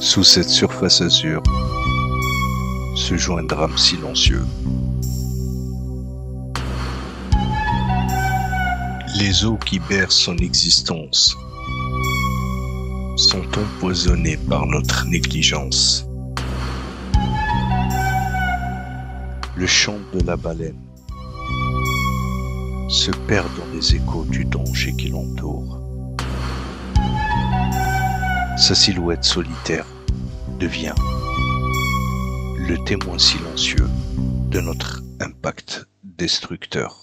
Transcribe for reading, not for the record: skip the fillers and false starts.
Sous cette surface azur se joue un drame silencieux. Les eaux qui bercent son existence sont empoisonnées par notre négligence. Le chant de la baleine se perd dans les échos du danger qui l'entoure. Sa silhouette solitaire devient le témoin silencieux de notre impact destructeur.